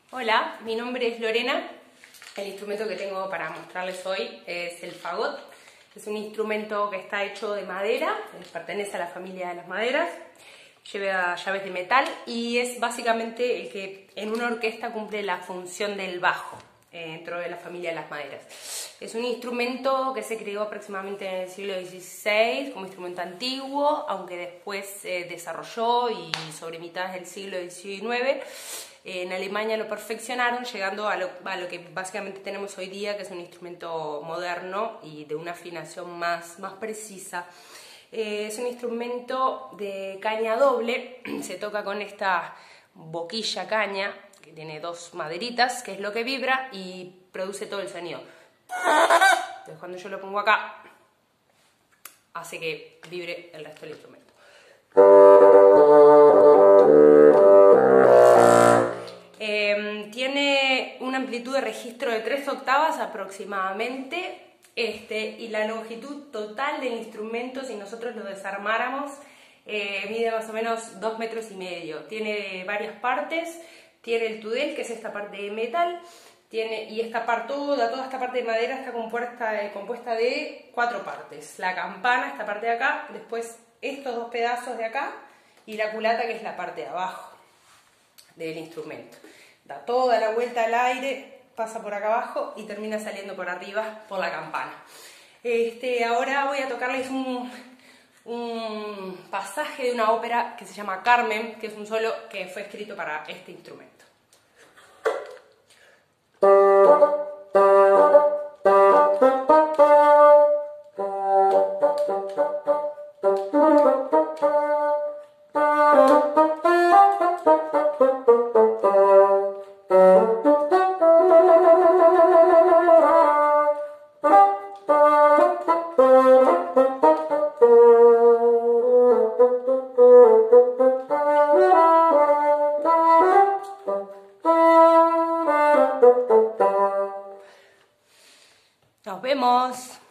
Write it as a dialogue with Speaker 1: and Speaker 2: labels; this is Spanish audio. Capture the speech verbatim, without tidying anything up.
Speaker 1: Hola, mi nombre es Lorena. El instrumento que tengo para mostrarles hoy es el fagot. Es un instrumento que está hecho de madera, pertenece a la familia de las maderas, lleva llaves de metal y es básicamente el que en una orquesta cumple la función del bajo eh, dentro de la familia de las maderas. Es un instrumento que se creó aproximadamente en el siglo dieciséis como instrumento antiguo, aunque después se desarrolló y sobre mitad del siglo diecinueve en Alemania lo perfeccionaron, llegando a lo, a lo que básicamente tenemos hoy día, que es un instrumento moderno y de una afinación más, más precisa. Eh, es un instrumento de caña doble, se toca con esta boquilla caña, que tiene dos maderitas, que es lo que vibra y produce todo el sonido. Entonces cuando yo lo pongo acá, hace que vibre el resto del instrumento. Eh, tiene una amplitud de registro de tres octavas aproximadamente, este, y la longitud total del instrumento, si nosotros lo desarmáramos, eh, mide más o menos dos metros y medio. Tiene varias partes, tiene el tudel, que es esta parte de metal, tiene, y esta parte, toda, toda esta parte de madera está compuesta, eh, compuesta de cuatro partes. La campana, esta parte de acá, después estos dos pedazos de acá, y la culata, que es la parte de abajo del instrumento. Da toda la vuelta al aire, pasa por acá abajo y termina saliendo por arriba por la campana. Este, ahora voy a tocarles un, un pasaje de una ópera que se llama Carmen, que es un solo que fue escrito para este instrumento. Nos vemos.